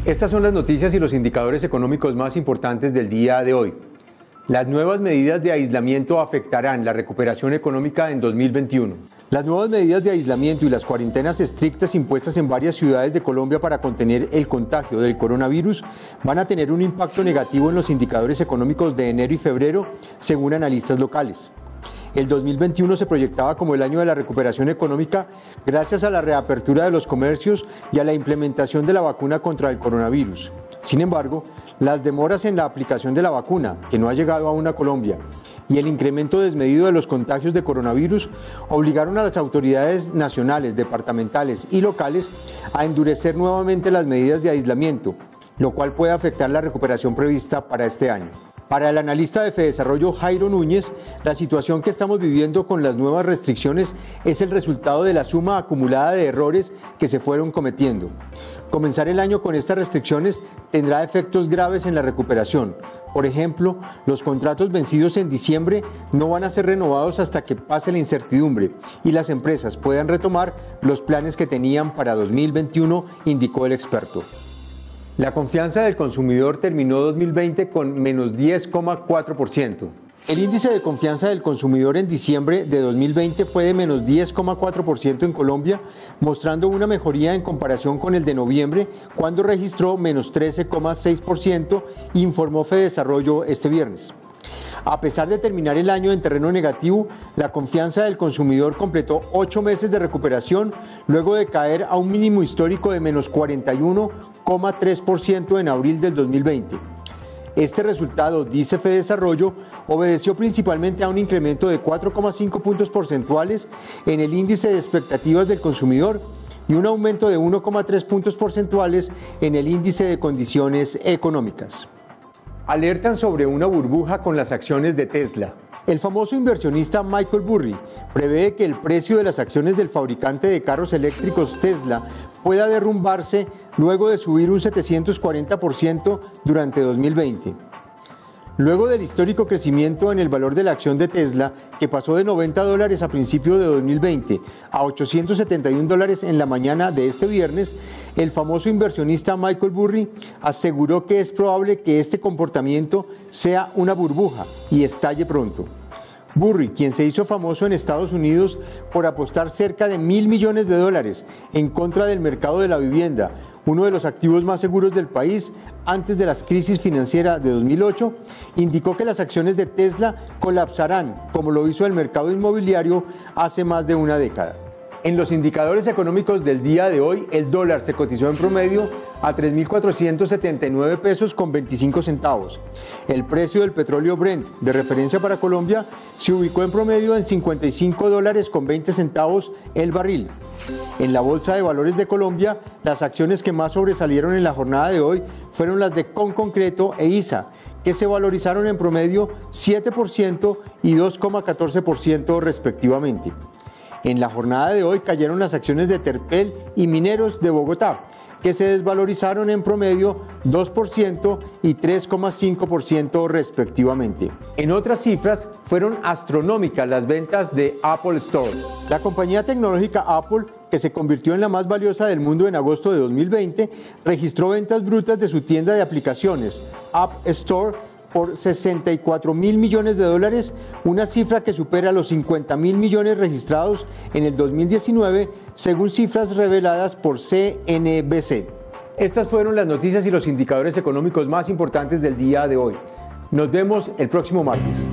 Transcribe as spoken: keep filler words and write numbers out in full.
Estas son las noticias y los indicadores económicos más importantes del día de hoy. Las nuevas medidas de aislamiento afectarán la recuperación económica en dos mil veintiuno. Las nuevas medidas de aislamiento y las cuarentenas estrictas impuestas en varias ciudades de Colombia para contener el contagio del coronavirus van a tener un impacto negativo en los indicadores económicos de enero y febrero, según analistas locales. El dos mil veintiuno se proyectaba como el año de la recuperación económica gracias a la reapertura de los comercios y a la implementación de la vacuna contra el coronavirus. Sin embargo, las demoras en la aplicación de la vacuna, que no ha llegado aún a Colombia, y el incremento desmedido de los contagios de coronavirus obligaron a las autoridades nacionales, departamentales y locales a endurecer nuevamente las medidas de aislamiento, lo cual puede afectar la recuperación prevista para este año. Para el analista de Fedesarrollo Jairo Núñez, la situación que estamos viviendo con las nuevas restricciones es el resultado de la suma acumulada de errores que se fueron cometiendo. Comenzar el año con estas restricciones tendrá efectos graves en la recuperación. Por ejemplo, los contratos vencidos en diciembre no van a ser renovados hasta que pase la incertidumbre y las empresas puedan retomar los planes que tenían para dos mil veintiuno, indicó el experto. La confianza del consumidor terminó dos mil veinte con menos diez coma cuatro por ciento. El índice de confianza del consumidor en diciembre de dos mil veinte fue de menos diez coma cuatro por ciento en Colombia, mostrando una mejoría en comparación con el de noviembre, cuando registró menos trece coma seis por ciento, informó Fedesarrollo este viernes. A pesar de terminar el año en terreno negativo, la confianza del consumidor completó ocho meses de recuperación luego de caer a un mínimo histórico de menos cuarenta y uno coma tres por ciento en abril del dos mil veinte. Este resultado, dice Fedesarrollo, obedeció principalmente a un incremento de cuatro coma cinco puntos porcentuales en el índice de expectativas del consumidor y un aumento de uno coma tres puntos porcentuales en el índice de condiciones económicas. Alertan sobre una burbuja con las acciones de Tesla. El famoso inversionista Michael Burry prevé que el precio de las acciones del fabricante de carros eléctricos Tesla pueda derrumbarse luego de subir un setecientos cuarenta por ciento durante dos mil veinte. Luego del histórico crecimiento en el valor de la acción de Tesla, que pasó de noventa dólares a principios de dos mil veinte a ochocientos setenta y un dólares en la mañana de este viernes, el famoso inversionista Michael Burry aseguró que es probable que este comportamiento sea una burbuja y estalle pronto. Burry, quien se hizo famoso en Estados Unidos por apostar cerca de mil millones de dólares en contra del mercado de la vivienda, uno de los activos más seguros del país antes de la crisis financiera de dos mil ocho, indicó que las acciones de Tesla colapsarán, como lo hizo el mercado inmobiliario hace más de una década. En los indicadores económicos del día de hoy, el dólar se cotizó en promedio a tres mil cuatrocientos setenta y nueve pesos con veinticinco centavos. El precio del petróleo Brent, de referencia para Colombia, se ubicó en promedio en cincuenta y cinco dólares con veinte centavos el barril. En la Bolsa de Valores de Colombia, las acciones que más sobresalieron en la jornada de hoy fueron las de Conconcreto e I S A, que se valorizaron en promedio siete por ciento y dos coma catorce por ciento respectivamente. En la jornada de hoy cayeron las acciones de Terpel y Mineros de Bogotá, que se desvalorizaron en promedio dos por ciento y tres coma cinco por ciento respectivamente. En otras cifras, fueron astronómicas las ventas de Apple Store. La compañía tecnológica Apple, que se convirtió en la más valiosa del mundo en agosto de dos mil veinte, registró ventas brutas de su tienda de aplicaciones, App Store, por sesenta y cuatro mil millones de dólares, una cifra que supera los cincuenta mil millones registrados en el dos mil diecinueve, según cifras reveladas por C N B C. Estas fueron las noticias y los indicadores económicos más importantes del día de hoy. Nos vemos el próximo martes.